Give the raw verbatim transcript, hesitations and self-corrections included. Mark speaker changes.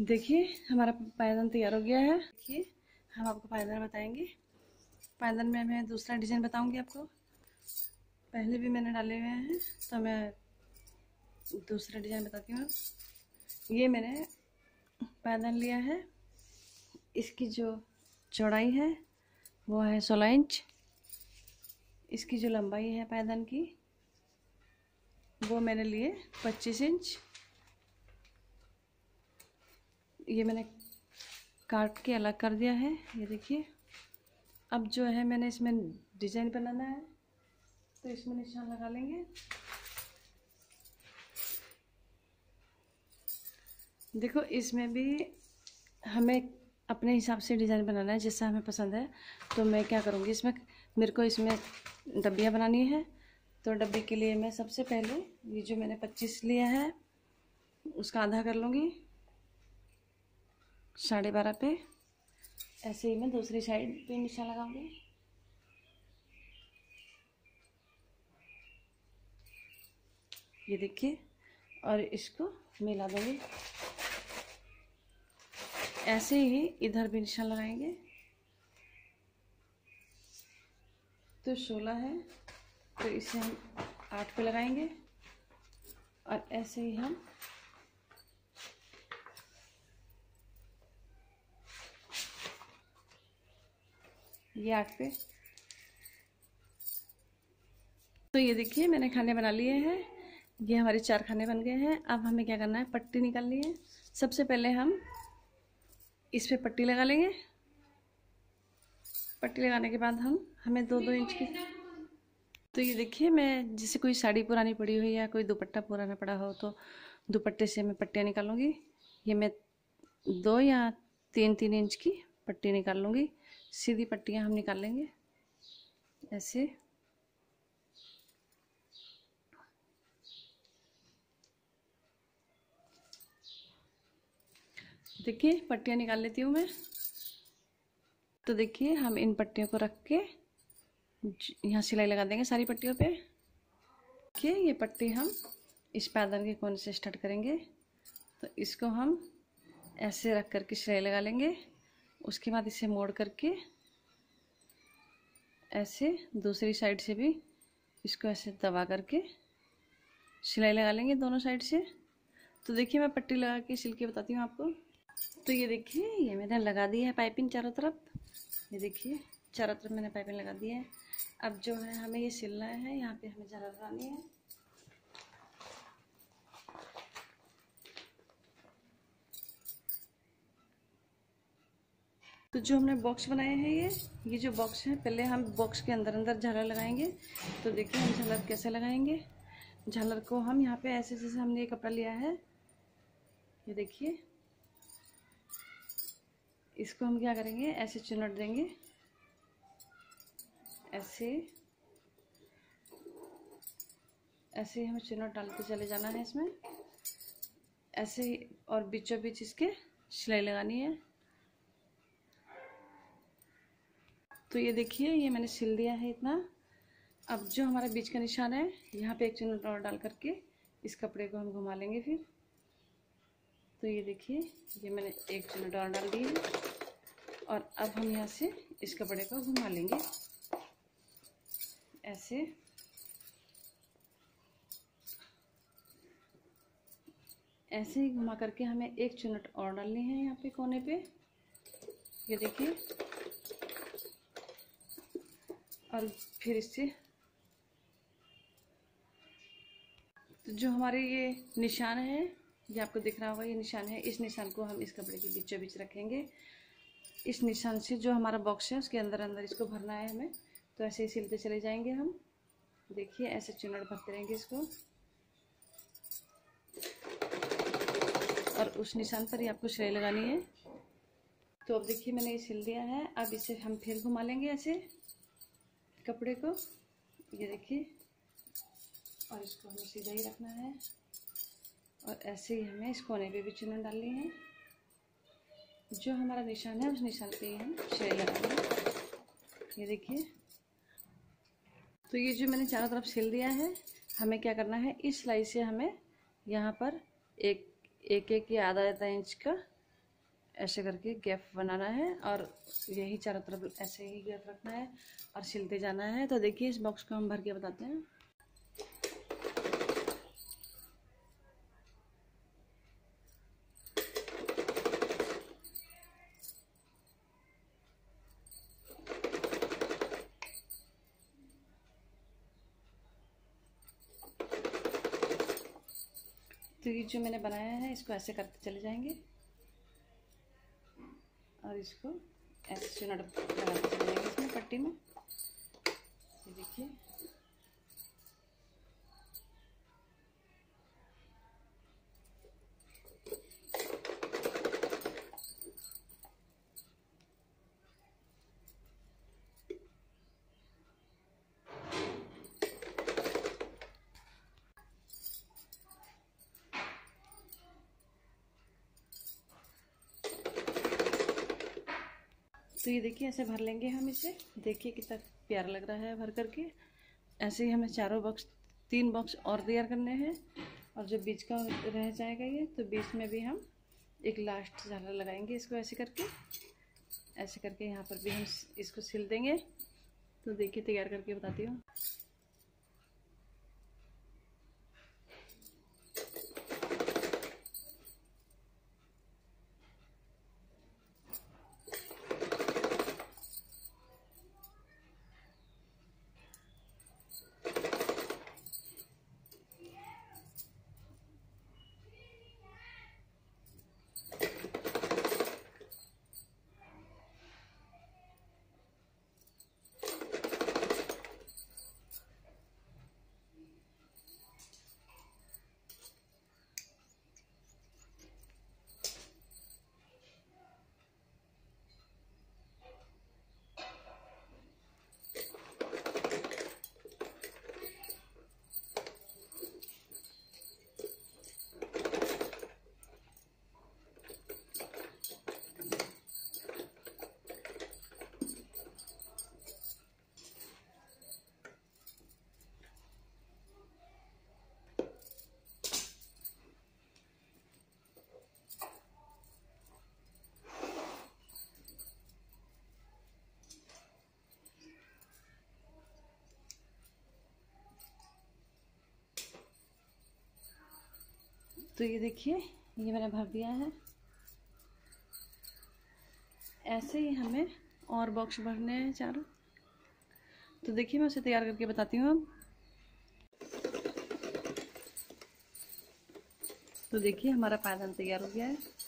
Speaker 1: देखिए हमारा पायदान तैयार हो गया है। देखिए हम आपको पायदान बताएंगे। पायदान में मैं दूसरा डिज़ाइन बताऊंगी आपको। पहले भी मैंने डाले हुए हैं तो मैं दूसरा डिज़ाइन बताती हूँ। ये मैंने पायदान लिया है, इसकी जो चौड़ाई है वो है सोलह इंच। इसकी जो लंबाई है पायदान की वो मैंने लिए पच्चीस इंच। ये मैंने काट के अलग कर दिया है। ये देखिए अब जो है मैंने इसमें डिज़ाइन बनाना है तो इसमें निशान लगा लेंगे। देखो इसमें भी हमें अपने हिसाब से डिज़ाइन बनाना है जैसा हमें पसंद है। तो मैं क्या करूँगी, इसमें मेरे को इसमें डब्बियाँ बनानी है। तो डब्बे के लिए मैं सबसे पहले ये जो मैंने पच्चीस लिया है उसका आधा कर लूँगी साढ़े बारह पे। ऐसे ही मैं दूसरी साइड पे निशान लगाऊंगी। ये देखिए और इसको मिला दूंगी। ऐसे ही इधर भी निशान लगाएंगे। तो सोलह है तो इसे हम आठ पे लगाएंगे और ऐसे ही हम ये आठ पे। तो ये देखिए मैंने खाने बना लिए हैं। ये हमारे चार खाने बन गए हैं। अब हमें क्या करना है, पट्टी निकालनी है। सबसे पहले हम इस पे पट्टी लगा लेंगे। पट्टी लगाने के बाद हम हमें दो दो इंच की। तो ये देखिए मैं जैसे कोई साड़ी पुरानी पड़ी हुई या कोई दुपट्टा पुराना पड़ा हो तो दुपट्टे से मैं पट्टियाँ निकालूंगी। ये मैं दो या तीन तीन इंच की पट्टी निकाल लूँगी। सीधी पट्टियाँ हम निकाल लेंगे ऐसे। देखिए पट्टियाँ निकाल लेती हूँ मैं। तो देखिए हम इन पट्टियों को रख के यहाँ सिलाई लगा देंगे सारी पट्टियों पे। देखिए ये पट्टी हम इस पायदान के कोने से स्टार्ट करेंगे। तो इसको हम ऐसे रख करके सिलाई लगा लेंगे। उसके बाद इसे मोड़ करके ऐसे दूसरी साइड से भी इसको ऐसे दबा करके सिलाई लगा लेंगे दोनों साइड से। तो देखिए मैं पट्टी लगा के सिल के बताती हूँ आपको। तो ये देखिए ये मैंने लगा दी है पाइपिंग चारों तरफ। ये देखिए चारों तरफ मैंने पाइपिंग लगा दी है। अब जो है हमें ये सिलना है, यहाँ पे हमें झालर लगानी है। तो जो हमने बॉक्स बनाए हैं ये ये जो बॉक्स है, पहले हम बॉक्स के अंदर अंदर झालर लगाएंगे। तो देखिए हम झालर कैसे लगाएंगे। झालर को हम यहाँ पे ऐसे जैसे हमने ये कपड़ा लिया है, ये देखिए इसको हम क्या करेंगे, ऐसे चुनट देंगे ऐसे ऐसे ही हमें चुनट डालते चले जाना है इसमें ऐसे ही। और बीचों बीच इसके सिलाई लगानी है। तो ये देखिए ये मैंने सिल दिया है इतना। अब जो हमारा बीच का निशान है यहाँ पे एक चुनट और डाल करके इस कपड़े को हम घुमा लेंगे फिर। तो ये देखिए ये मैंने एक चुनट और डाल दी है और अब हम यहाँ से इस कपड़े को घुमा लेंगे ऐसे। ऐसे ही घुमा करके हमें एक चुनट और डालनी है यहाँ पे कोने पे। ये देखिए और फिर इससे तो जो हमारे ये निशान है ये आपको दिख रहा होगा, ये निशान है। इस निशान को हम इस कपड़े के बीचों बीच रखेंगे। इस निशान से जो हमारा बॉक्स है उसके अंदर अंदर इसको भरना है हमें। तो ऐसे ही सिलते चले जाएंगे हम। देखिए ऐसे चुनट भरते रहेंगे इसको और उस निशान पर ही आपको सिलाई लगानी है। तो अब देखिए मैंने ये सिल दिया है। अब इसे हम फिर घुमा लेंगे ऐसे कपड़े को। ये देखिए और इसको हमें सीधा ही रखना है और ऐसे ही हमें इस कोने पे भी चुनट डालनी है। जो हमारा निशान है उस निशान पे ही हम सिलाई लगाएंगे। ये देखिए तो ये जो मैंने चारों तरफ सिल दिया है, हमें क्या करना है, इस सिलाई से हमें यहाँ पर एक एक एक या आधा आधा इंच का ऐसे करके गैप बनाना है और यही चारों तरफ ऐसे ही गैप रखना है और सिलते जाना है। तो देखिए इस बॉक्स को हम भर के बताते हैं। तो ये जो मैंने बनाया है इसको ऐसे करते चले जाएंगे और इसको ऐसे चुनट लगाते चले जाएंगे इसमें पट्टी में। ये देखिए तो ये देखिए ऐसे भर लेंगे हम इसे। देखिए कितना प्यारा लग रहा है भर करके। ऐसे ही हमें चारों बॉक्स तीन बॉक्स और तैयार करने हैं और जो बीच का रह जाएगा ये तो बीच में भी हम एक लास्ट झालर लगाएंगे इसको ऐसे करके। ऐसे करके यहाँ पर भी हम इसको सिल देंगे। तो देखिए तैयार करके बताती हूँ। तो ये देखिए ये मैंने भर दिया है। ऐसे ही हमें और बॉक्स भरने हैं चारों। तो देखिए मैं उसे तैयार करके बताती हूँ अब। तो देखिए हमारा पायदान तैयार हो गया है।